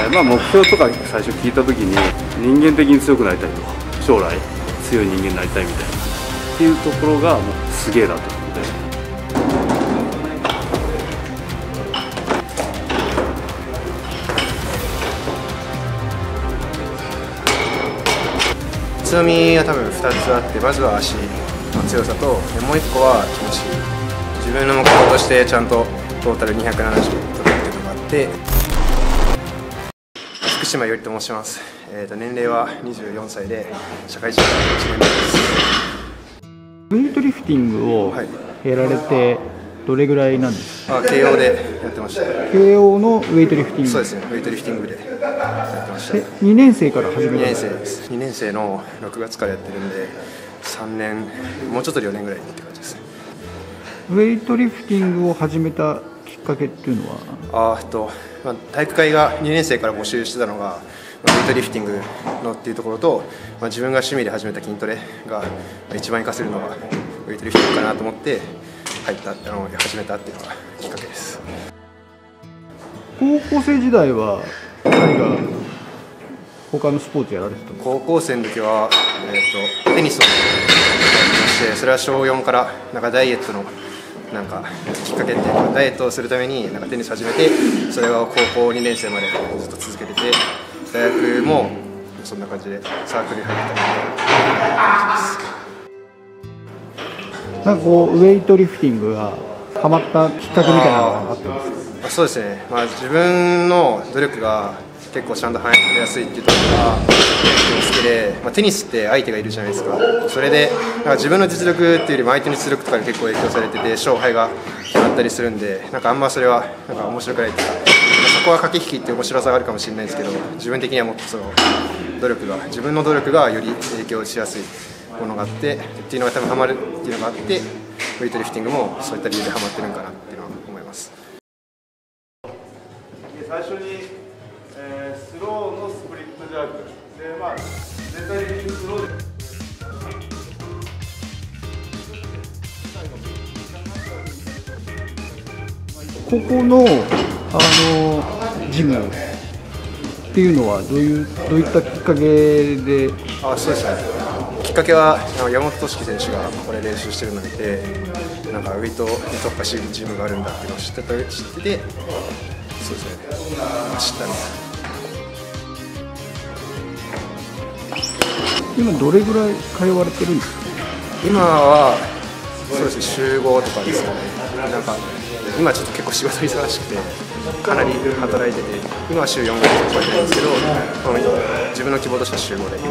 目標とか最初聞いた時に人間的に強くなりたいと、将来強い人間になりたいみたいなっていうところがもうすげえなと思って。 強みは多分2つあって、まずは足の強さと、もう1個は気持ち。自分の目標としてちゃんとトータル270取るっていうのがあって。福島よりと申します。年齢は24歳で社会人1年目です。 ウェイトリフティングをやられてどれぐらいなんですか？ 慶応でやってました。 慶応のウェイトリフティング。 そうですね、ウェイトリフティングでやってました。 2年生から始めた？ 2年生です。2年生の6月からやってるんで、3年、もうちょっとで4年ぐらいって感じですね。 ウェイトリフティングを始めたきっかけっていうのは？ 体育会が2年生から募集してたのが、ウェイトリフティングのっていうところと、自分が趣味で始めた筋トレが一番活かせるのがウェイトリフティングかなと思って始めたっていうのがきっかけです。 高校生時代は何か他のスポーツやられてたんですか？ 高校生の時は、テニスをやってまして、それは小4からダイエットのきっかけっていうか、ダイエットをするためにテニス始めて、それを高校2年生までずっと続けてて、大学もそんな感じでサークルに入ったみたいな感じです。 ウェイトリフティングがハマったきっかけみたいなのがあったんですか？ そうですね、自分の努力が結構ちゃんと反映されやすいっていうところが好きで、テニスって相手がいるじゃないですか。それで自分の実力っていうよりも相手の実力とかに結構影響されてて、勝敗が決まったりするんで、あんまそれは面白くないっていうか、そこは駆け引きっていう面白さがあるかもしれないですけど、自分的にはもっと自分の努力がより影響しやすいものがあってっていうのが多分ハマるっていうのがあって、ウェイトリフティングもそういった理由でハマってるんかなっていうのは思います。 最初に、スローのスプリットジャークで、全体的にスローでここのジムっていうのはどういったきっかけで？ そうですね、きっかけは山本俊樹選手がここで練習してるのを見て、ウェイトに特化してるジムがあるんだっていうのを知ってて、そうですね、知ったみたいな。 今どれぐらい通われてるんですか？ 今はそうですね、週5とかですかね。今ちょっと結構仕事忙しくてかなり働いてて、今は週4ぐらい超えてるんですけど、自分の希望としては週5で。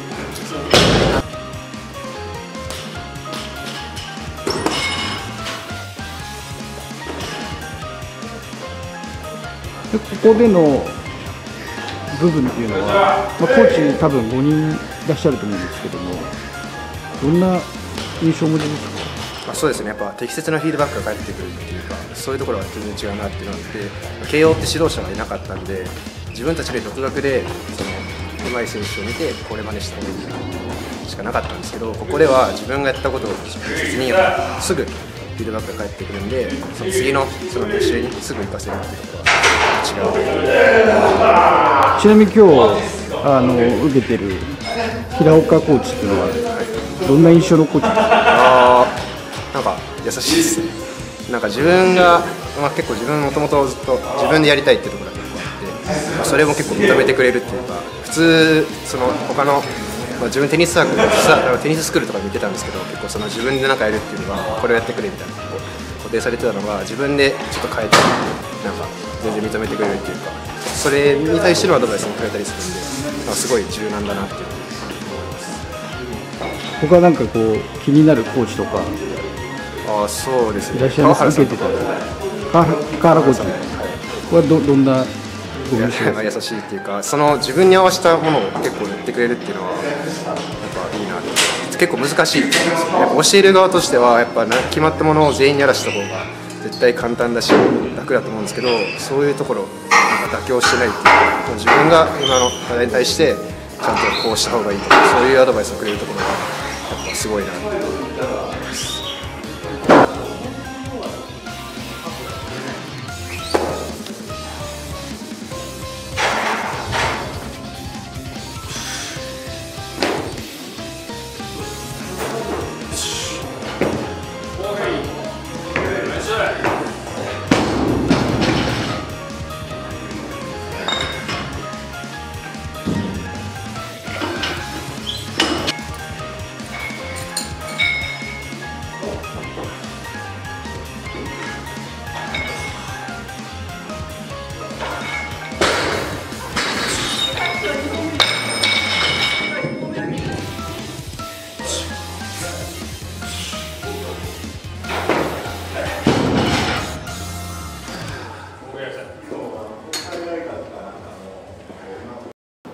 ここでの部分っていうのは、コーチ多分5人いらっしゃると思うんですけども、どんな印象をお持ちですか？ そうですね、やっぱ適切なフィードバックが返ってくるっていうか、そういうところは全然違うなっていうのがあって、慶応って指導者がいなかったんで、自分たちで独学で上手い選手を見てこれ真似した方がいいなしかなかったんですけど、ここでは自分がやったことを適切にすぐフィードバックが返ってくるんで、その次の練習にすぐ活かせるっていうところは違う。 ちなみに今日受けてる平岡コーチっていうのはどんな印象のコーチですか？ 優しいですね。自分が、結構自分もともとずっと自分でやりたいっていうところがあって、それも結構認めてくれるっていうか、普通他の、自分テニスサークルテニススクールとかで見てたんですけど、結構自分でやるっていうのはこれをやってくれみたいな固定されてたのが、自分でちょっと変えて全然認めてくれるっていうか、それに対してのアドバイスもくれたりするんで、すごい柔軟だなっていうのを思います。 他気になるコーチとかそうですね、 いらっしゃいます？受けてた川原コーチ、これはどんなご印象ですか？ 優しいっていうか、自分に合わせたものを結構言ってくれるっていうのはやっぱいいなって。結構難しいっていうんですよね。やっぱ教える側としてはやっぱ決まったものを全員にやらせた方が絶対簡単だし楽だと思うんですけど、そういうところ妥協してないっていうか、自分が今の課題に対してちゃんとこうした方がいいとか、そういうアドバイスをくれるところがやっぱすごいなって思います。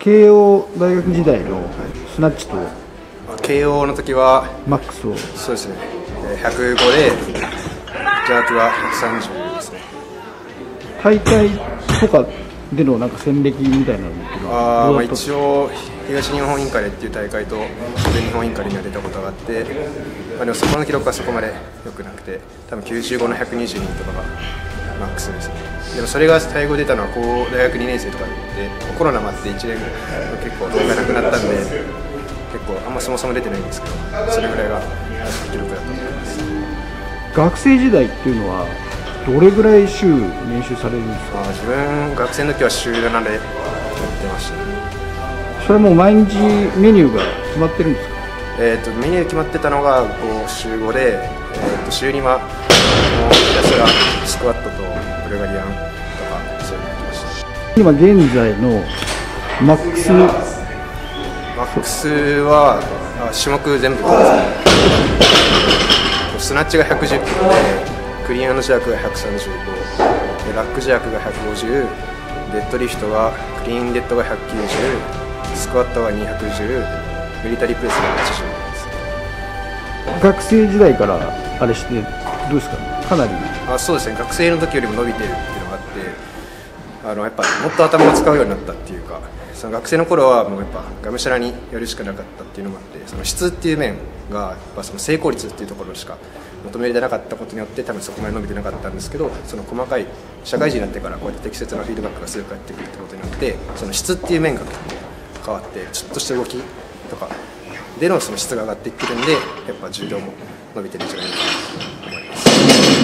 慶応大学時代のスナッチと慶応の時はマックスをそうですね、105でジャークは130ですね。 大会とかでのなんか戦歴みたいなのっていうのはどうだったんです一か？ 応東日本インカレっていう大会と全日本インカレには出たことがあって、でもそこの記録はそこまで良くなくて、多分95の122とかがマックスですね。でもそれが最後出たのは大学2年生とかで、コロナもあって1年結構動画なくなったんで、結構あんまそもそも出てないんですけど、それぐらいが記録だったと思います。 学生時代っていうのはどれぐらい週練習されるんですか？ 自分学生の時は週7でやってましたね。 それはもう毎日メニューが決まってるんですか？ メニュー決まってたのが週5で、週2はひたすらスクワットとブルガリアンとかそういうのやってました。 今現在のマックスマックスは種目全部ですね。スナッチが110キロで、クリーン&ジャークが135で、ラックジャークが150、デッドリフトがクリーンデッドが190、スクワットが210、ミリタリープレスが80ですね。 学生時代からあれしてどうですかね？かなりそうですね、学生の時よりも伸びてるっていうのがあって、やっぱもっと頭を使うようになったっていうか、その学生の頃はもうやっぱがむしゃらにやるしかなかったっていうのもあって、その質っていう面がやっぱその成功率っていうところしか求められてなかったことによって多分そこまで伸びてなかったんですけど、その細かい社会人になってからこうやって適切なフィードバックがすぐ返ってくるってことによって、その質っていう面が変わって、ちょっとした動きとかでのその質が上がっていってるんで、やっぱ柔道も伸びてるんじゃないかなと思います。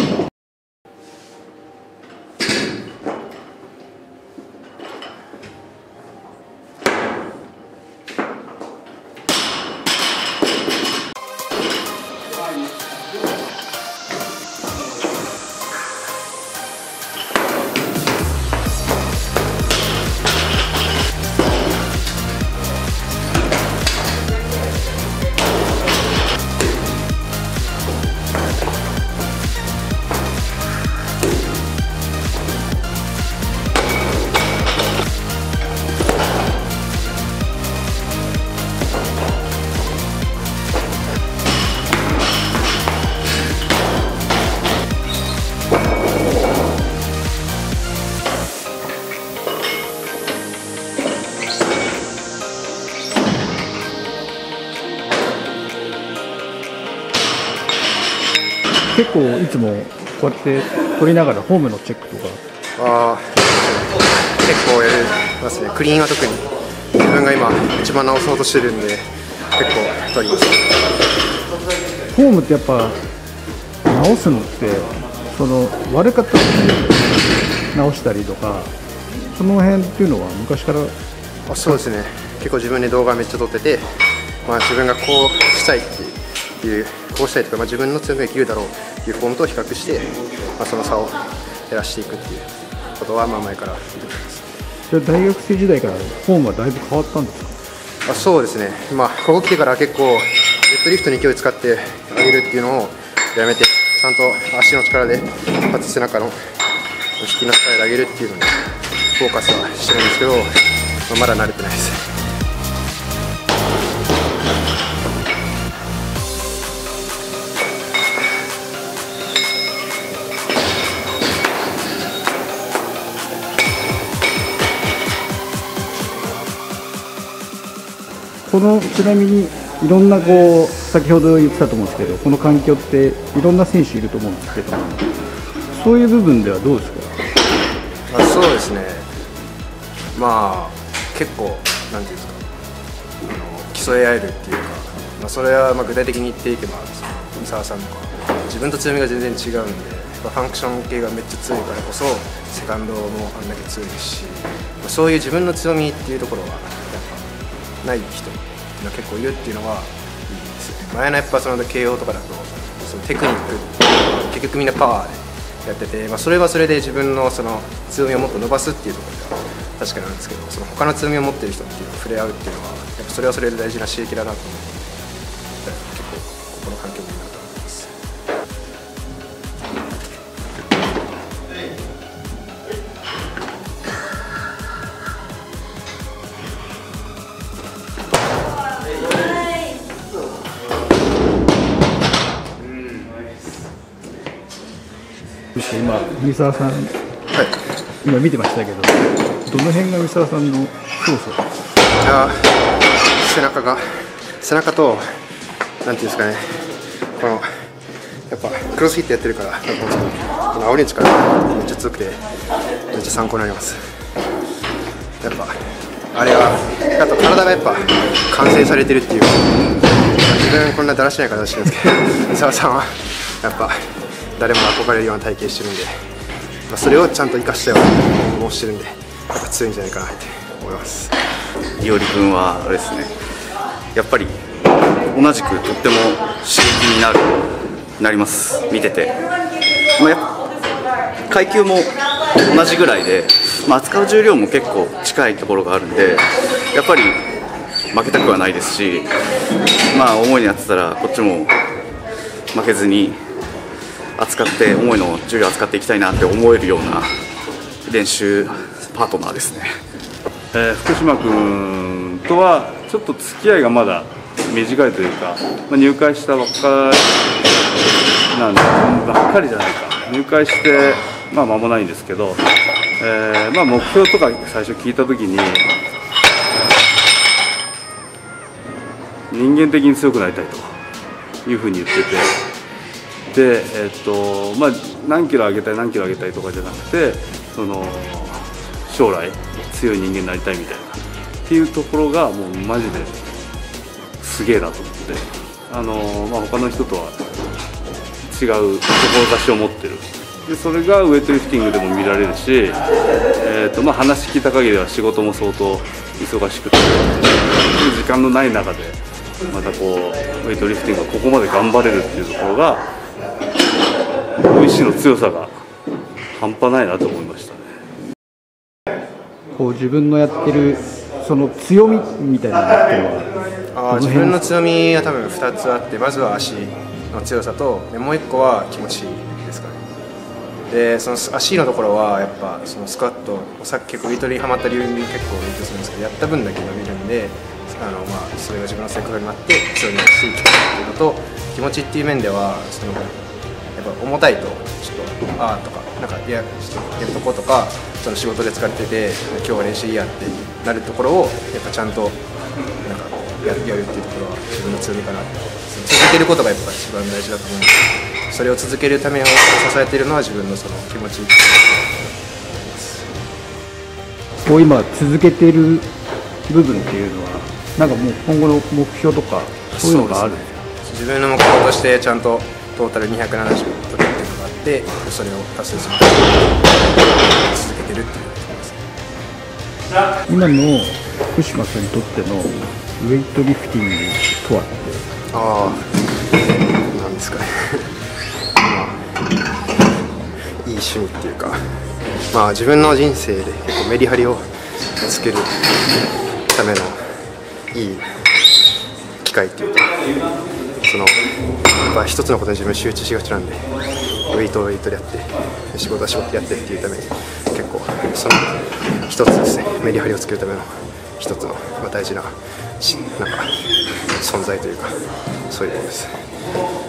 結構いつもこうやって取りながらフォームのチェックとか結構やりますね。クリーンは特に自分が今一番直そうとしてるんで結構取ります。 フォームってやっぱ直すのってその悪かったと直したりとか、その辺っていうのは昔からそうですね、結構自分で動画めっちゃ撮ってて、自分がこうしたいっていうこうしたいとか、自分の強みが生きるだろうっていうフォームと比較して、その差を減らしていくっていうことは前から言ってます。 じゃあ大学生時代からフォームはだいぶ変わったんですか？ そうですね、ここ来てから結構デッドリフトに勢い使って上げるっていうのをやめて、ちゃんと足の力でかつ背中の引きの力で上げるっていうのにフォーカスはしてるんですけど、まだ慣れてないです。 ちなみにいろんな先ほど言ってたと思うんですけど、この環境っていろんな選手いると思うんですけど、そういう部分ではどうですか？ そうですね、結構なんていうんですか、競い合えるっていうか、それは具体的に言っていけば三沢さんとか自分と強みが全然違うんで、ファンクション系がめっちゃ強いからこそセカンドもあんだけ強いですし、そういう自分の強みっていうところはやっぱない人っていうのは結構いるっていうのはいいですね。前のやっぱその慶応とかだとそのテクニック結局みんなパワーでやってて、それはそれで自分のその強みをもっと伸ばすっていうところでは確かなんですけど、その他の強みを持っている人っていうのと触れ合うっていうのはやっぱそれはそれで大事な刺激だなと思うので、結構ここの環境もいいなと思います。 って今三沢さん、今見てましたけど、どの辺が三沢さんの長所？ いや背中となんていうんですかね、このやっぱクロスフィットやってるからこの煽りの力がめっちゃ強くてめっちゃ参考になります。やっぱあれはあと体がやっぱ完成されてるっていう、自分こんなだらしない形してるんですけど三沢さんはやっぱ誰も憧れるような体型してるんで、それをちゃんと生かしたようなもしてるんでやっぱ強いんじゃないかなって思います。 伊織君はあれですね、やっぱり同じくとっても刺激になります、見てて。やっぱ階級も同じぐらいで、扱う重量も結構近いところがあるんで、やっぱり負けたくはないですし、思いにやってたらこっちも負けずに思いの重量を扱っていきたいなって思えるような練習パートナーですね。 福島君とはちょっと付き合いがまだ短いというか、入会したばっかりなんで、ばっかりじゃないか、入会して間もないんですけど、目標とか最初聞いたときに、人間的に強くなりたいというふうに言ってて、で、何キロ上げたいとかじゃなくて、将来強い人間になりたいみたいなっていうところがもうマジですげえなと思って、他の人とは違う志を持ってる。でそれがウエイトリフティングでも見られるし、話聞いた限りは仕事も相当忙しくて時間のない中でまたウエイトリフティングがここまで頑張れるっていうところが、意志の強さが半端ないなと思いましたね。 自分のやってるその強みみたいなのっていうのは、 自分の強みは多分2つあって、まずは足の強さと、もう1個は気持ちですかね。でその足のところはやっぱそのスクワット、さっき結構ウエイトにはまった理由に結構影響するんですけど、やった分だけ伸びるんで、それが自分の性格になって強みにしていきたいっていうのと、気持ちっていう面ではやっぱ重たいとちょっととかちょっとやるとことか、その仕事で疲れてて今日は練習いいやってなるところをやっぱちゃんとやるっていうところは自分の強みかなって。続けることがやっぱ一番大事だと思うので、それを続けるためを支えているのは自分のその気持ち今続けている部分っていうのはもう今後の目標とかそういうのがあるんですか？ 自分の目標としてちゃんとトータル270取れるっていうのがあって、それを達成する続けてるっていうことです。 今の福島さんにとってのウェイトリフティングとはなんですかねいい趣味っていうか、自分の人生で結構メリハリをつけるためのいい機会っていうか、やっぱ一つのことに自分集中しがちなんで、ウェイトでやって仕事は仕事でやってっていうために結構その一つですね、メリハリをつけるための一つの大事な存在というか、そういうことです。